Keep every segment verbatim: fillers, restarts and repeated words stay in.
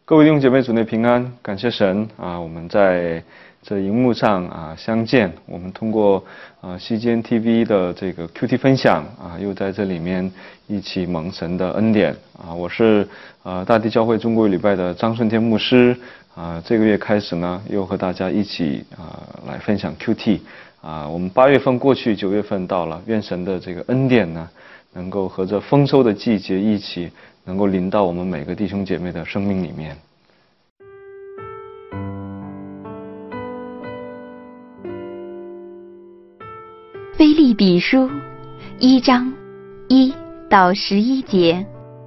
各位弟兄姐妹，主内平安，感谢神啊！我们在这荧幕上啊相见，我们通过啊西间 T V 的这个 Q T 分享啊，又在这里面一起蒙神的恩典啊！我是啊大地教会中国礼拜的张顺天牧师啊，这个月开始呢，又和大家一起啊来分享 Q T 啊。我们八月份过去，九月份到了，愿神的这个恩典呢，能够和这丰收的季节一起，能够临到我们每个弟兄姐妹的生命里面。 腓立比书一章一到十一节，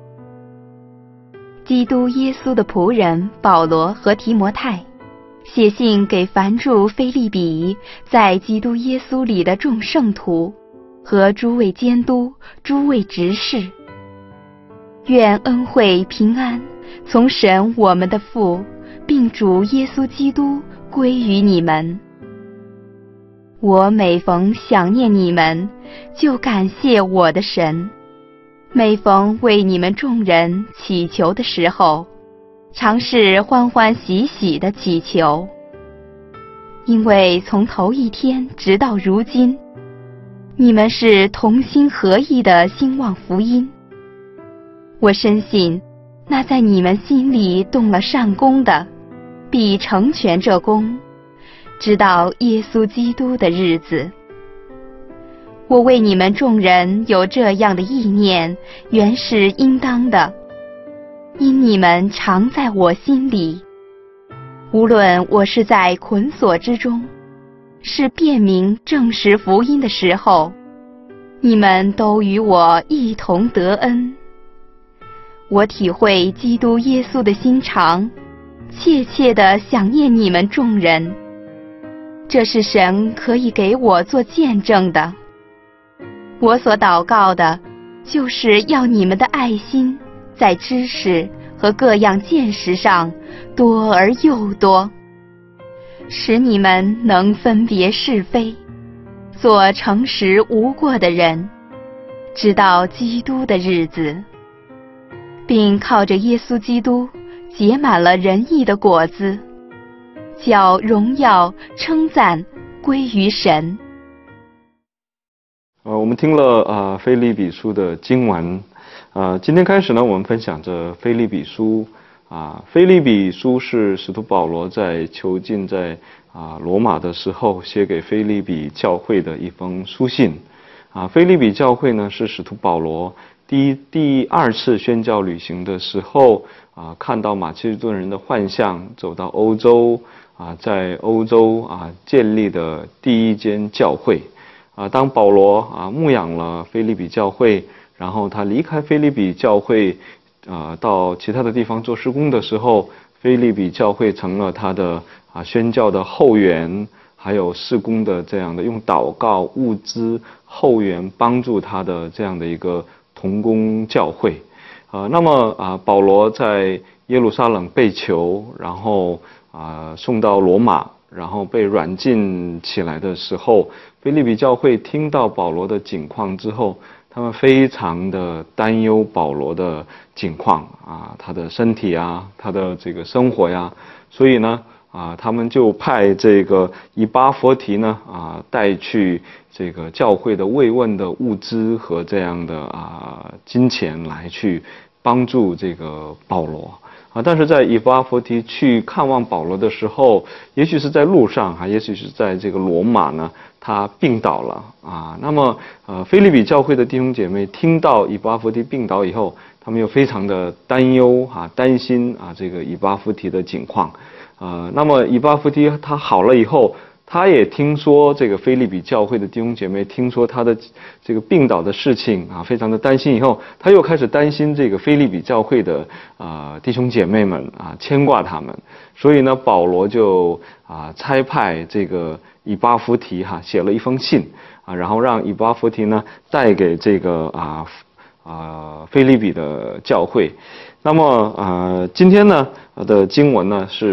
基督耶稣的仆人保罗和提摩太，写信给凡住腓立比在基督耶稣里的众圣徒和诸位监督、诸位执事，愿恩惠平安从神我们的父并主耶稣基督归于你们。我每逢想念你们，就感谢我的神；每逢为你们众人祈求的时候，常是欢欢喜喜的祈求。因为从头一天直到如今，你们是同心合意的兴旺福音。我深信，那在你们心里动了善工的，必成全这工，直到耶稣基督的日子。我为你们众人有这样的意念，原是应当的，因你们常在我心里。无论我是在捆锁之中，是辨明证实福音的时候，你们都与我一同得恩。我体会基督耶稣的心肠，切切地想念你们众人。这是神可以给我做见证的。我所祷告的，就是要你们的爱心在知识和各样见识上多而又多，使你们能分别是非，做诚实无过的人，直到基督的日子，并靠着耶稣基督结满了仁义的果子，叫荣耀称赞归于神。 呃，我们听了啊腓立比书的经文，呃，今天开始呢，我们分享着腓立比书啊。腓立比书是使徒保罗在囚禁在啊罗马的时候写给腓立比教会的一封书信啊。腓立比教会呢，是使徒保罗第一第二次宣教旅行的时候啊，看到马其顿人的幻象，走到欧洲啊，在欧洲啊建立的第一间教会啊。当保罗啊牧养了腓立比教会，然后他离开腓立比教会啊，到其他的地方做施工的时候，腓立比教会成了他的啊宣教的后援，还有事工的这样的用祷告、物资、后援帮助他的这样的一个同工教会。啊，那么啊，保罗在耶路撒冷被囚，然后啊送到罗马，然后被软禁起来的时候，腓立比教会听到保罗的景况之后，他们非常的担忧保罗的景况啊，他的身体啊，他的这个生活呀，所以呢啊，他们就派这个以巴弗提呢啊带去这个教会的慰问的物资和这样的啊金钱来去帮助这个保罗啊。但是在以巴弗提去看望保罗的时候，也许是在路上啊，也许是在这个罗马呢，他病倒了啊。那么呃，腓立比教会的弟兄姐妹听到以巴弗提病倒以后，他们又非常的担忧啊，担心啊这个以巴弗提的情况。呃，那么以巴弗提他好了以后，他也听说这个腓立比教会的弟兄姐妹听说他的这个病倒的事情啊，非常的担心。以后他又开始担心这个腓立比教会的啊、呃、弟兄姐妹们啊，牵挂他们。所以呢，保罗就啊差派这个以巴弗提哈、啊、写了一封信啊，然后让以巴弗提呢带给这个啊啊腓立比的教会。那么啊、呃、今天呢的经文呢是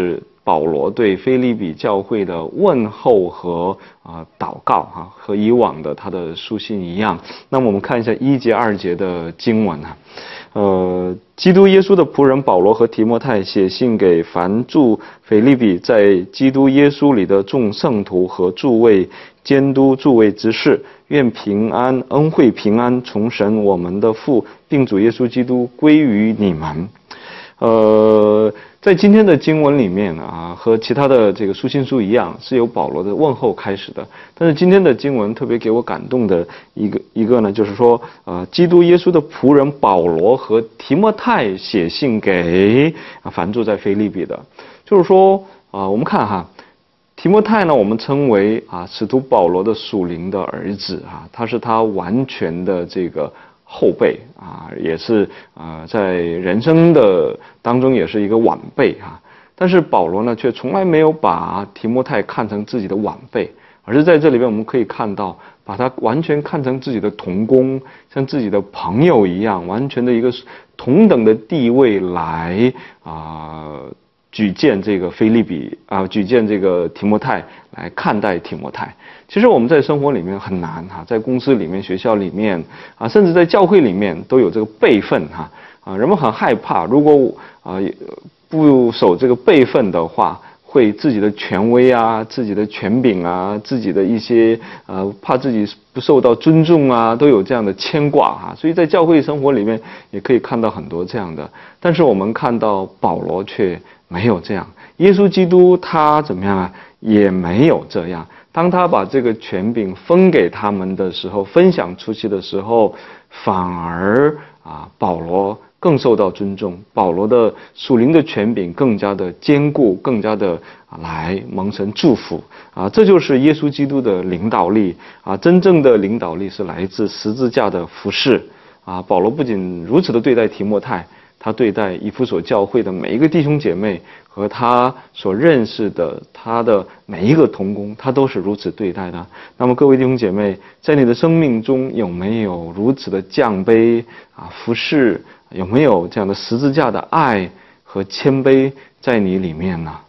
保罗对腓立比教会的问候和啊、呃、祷告哈、啊，和以往的他的书信一样。那么我们看一下一节二节的经文啊，呃，基督耶稣的仆人保罗和提摩太写信给凡住腓立比在基督耶稣里的众圣徒和诸位监督、诸位执事，愿平安、恩惠、平安从神我们的父并主耶稣基督归于你们。呃，在今天的经文里面啊，和其他的这个书信书一样，是由保罗的问候开始的。但是今天的经文特别给我感动的一个一个呢，就是说，呃，基督耶稣的仆人保罗和提摩太写信给啊凡住在腓立比的，就是说啊、呃，我们看哈。提摩太呢，我们称为啊使徒保罗的属灵的儿子啊，他是他完全的这个后辈啊，也是啊在人生的当中也是一个晚辈啊。但是保罗呢，却从来没有把提摩太看成自己的晚辈，而是在这里边我们可以看到，把他完全看成自己的同工，像自己的朋友一样，完全的一个同等的地位来啊。举荐这个腓立比啊，举荐这个提摩太来看待提摩太。其实我们在生活里面很难哈，在公司里面、学校里面啊，甚至在教会里面都有这个辈分哈啊，人们很害怕，如果啊不守这个辈分的话，会自己的权威啊、自己的权柄啊、自己的一些呃，怕自己不受到尊重啊，都有这样的牵挂哈。所以在教会生活里面也可以看到很多这样的。但是我们看到保罗却没有这样，耶稣基督他怎么样啊？也没有这样。当他把这个权柄分给他们的时候，分享出去的时候，反而啊，保罗更受到尊重，保罗的属灵的权柄更加的坚固，更加的来蒙神祝福啊！这就是耶稣基督的领导力啊！真正的领导力是来自十字架的服事啊！保罗不仅如此的对待提摩太，他对待以弗所教会的每一个弟兄姐妹和他所认识的他的每一个同工，他都是如此对待的。那么各位弟兄姐妹，在你的生命中有没有如此的降卑啊服事？有没有这样的十字架的爱和谦卑在你里面呢？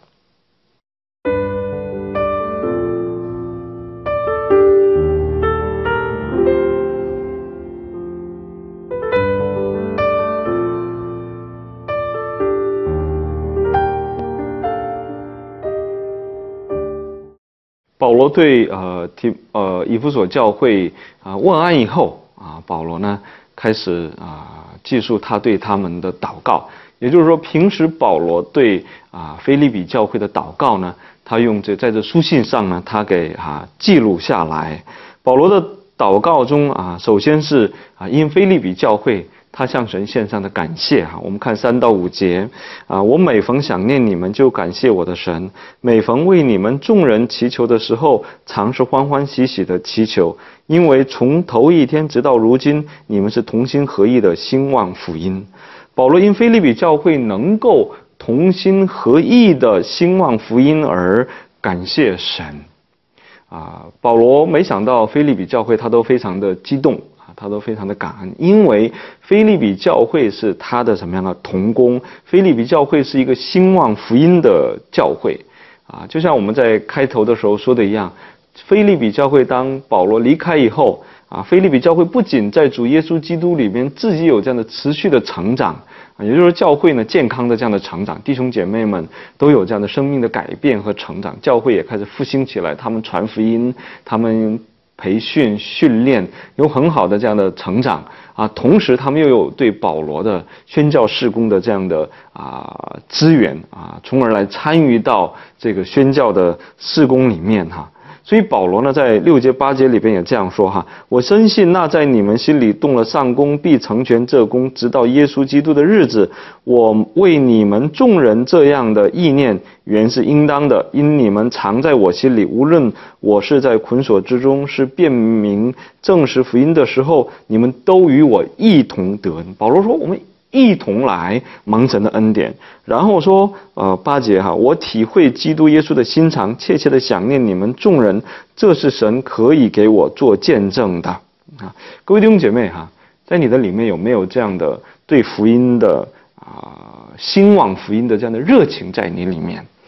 保罗对呃提呃以弗所教会啊、呃、问安以后啊，保罗呢开始啊。呃记述他对他们的祷告，也就是说，平时保罗对啊腓立比教会的祷告呢，他用这在这书信上呢，他给啊记录下来。保罗的祷告中啊，首先是啊因腓立比教会他向神献上的感谢哈，我们看三到五节啊，我每逢想念你们，就感谢我的神；每逢为你们众人祈求的时候，常是欢欢喜喜的祈求，因为从头一天直到如今，你们是同心合意的兴旺福音。保罗因腓立比教会能够同心合意的兴旺福音而感谢神啊。保罗没想到腓立比教会他都非常的激动。他都非常的感恩，因为腓立比教会是他的什么样的同工？腓立比教会是一个兴旺福音的教会啊，就像我们在开头的时候说的一样，腓立比教会当保罗离开以后啊，腓立比教会不仅在主耶稣基督里面自己有这样的持续的成长啊，也就是说教会呢健康的这样的成长，弟兄姐妹们都有这样的生命的改变和成长，教会也开始复兴起来，他们传福音，他们培训训练有很好的这样的成长啊，同时他们又有对保罗的宣教事工的这样的啊资源啊，从而来参与到这个宣教的事工里面哈。所以保罗呢，在六节八节里边也这样说哈：我深信那在你们心里动了上功，必成全这功，直到耶稣基督的日子。我为你们众人这样的意念，原是应当的，因你们常在我心里，无论我是在捆锁之中，是辨明证实福音的时候，你们都与我一同得恩。保罗说，我们一同来蒙神的恩典。然后说呃八节哈，我体会基督耶稣的心肠，切切的想念你们众人，这是神可以给我做见证的啊。各位弟兄姐妹哈，在你的里面有没有这样的对福音的啊兴旺福音的这样的热情在你里面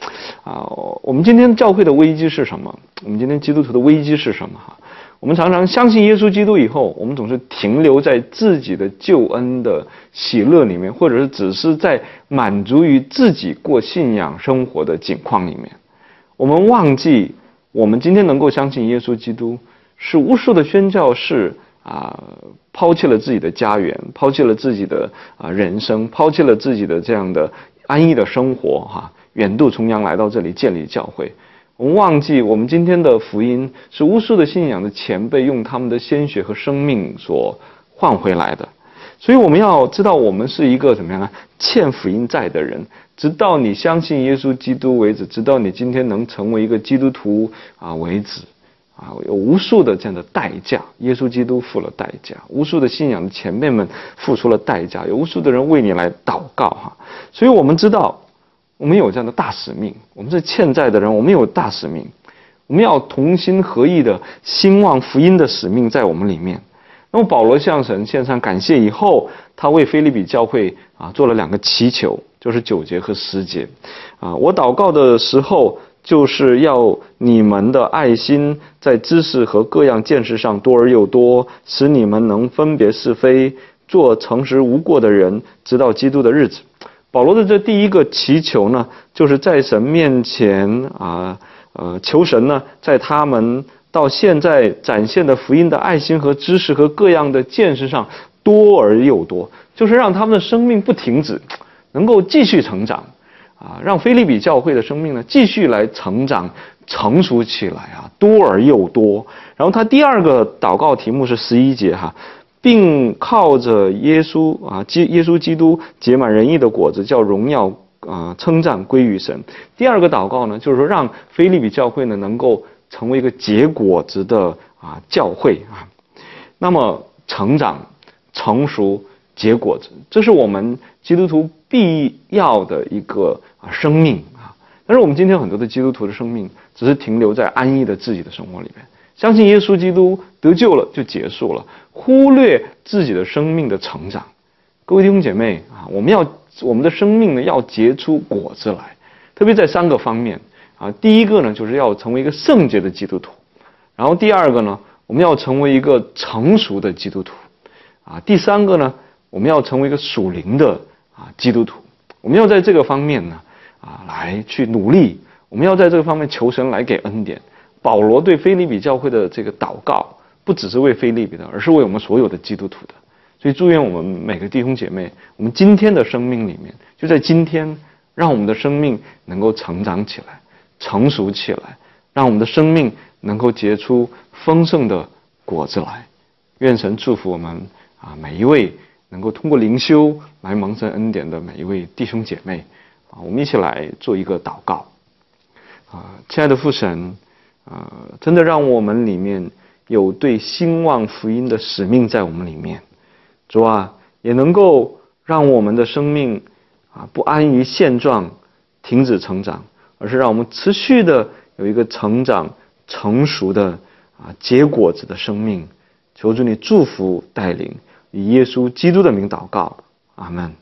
啊，我们今天教会的危机是什么？我们今天基督徒的危机是什么？哈，我们常常相信耶稣基督以后，我们总是停留在自己的救恩的喜乐里面，或者是只是在满足于自己过信仰生活的境况里面。我们忘记，我们今天能够相信耶稣基督，是无数的宣教士啊，抛弃了自己的家园，抛弃了自己的啊人生，抛弃了自己的这样的安逸的生活，哈，远渡重洋来到这里建立教会。我们忘记，我们今天的福音是无数的信仰的前辈用他们的鲜血和生命所换回来的。所以我们要知道，我们是一个怎么样啊？欠福音债的人，直到你相信耶稣基督为止，直到你今天能成为一个基督徒啊为止。啊，有无数的这样的代价，耶稣基督付了代价，无数的信仰的前辈们付出了代价，有无数的人为你来祷告哈。所以我们知道，我们有这样的大使命，我们是欠债的人，我们有大使命，我们要同心合意的兴旺福音的使命在我们里面。那么保罗向神献上感谢以后，他为腓立比教会啊做了两个祈求，就是九节和十节啊。我祷告的时候，就是要你们的爱心在知识和各样见识上多而又多，使你们能分别是非，做诚实无过的人，直到基督的日子。保罗的这第一个祈求呢，就是在神面前啊，呃，求神呢，在他们到现在展现的福音的爱心和知识和各样的见识上多而又多，就是让他们的生命不停止，能够继续成长。啊，让腓立比教会的生命呢继续来成长、成熟起来啊，多而又多。然后他第二个祷告题目是十一节哈，并靠着耶稣啊，基耶稣基督结满仁义的果子，叫荣耀啊称赞归于神。第二个祷告呢，就是说让腓立比教会呢能够成为一个结果子的啊教会啊。那么成长、成熟、结果子，这是我们基督徒必要的一个啊生命啊。但是我们今天很多的基督徒的生命只是停留在安逸的自己的生活里面，相信耶稣基督得救了就结束了，忽略自己的生命的成长。各位弟兄姐妹啊，我们要我们的生命呢要结出果子来，特别在三个方面啊。第一个呢，就是要成为一个圣洁的基督徒；然后第二个呢，我们要成为一个成熟的基督徒啊；第三个呢，我们要成为一个属灵的啊基督徒。我们要在这个方面呢啊来去努力，我们要在这个方面求神来给恩典。保罗对腓立比教会的这个祷告，不只是为腓立比的，而是为我们所有的基督徒的。所以祝愿我们每个弟兄姐妹，我们今天的生命里面，就在今天，让我们的生命能够成长起来，成熟起来，让我们的生命能够结出丰盛的果子来。愿神祝福我们啊每一位能够通过灵修来蒙神恩典的每一位弟兄姐妹啊，我们一起来做一个祷告啊，亲爱的父神啊，真的让我们里面有对兴旺福音的使命在我们里面。主啊，也能够让我们的生命啊不安于现状，停止成长，而是让我们持续的有一个成长成熟的啊结果子的生命。求主你祝福带领，以耶稣基督的名祷告，阿们。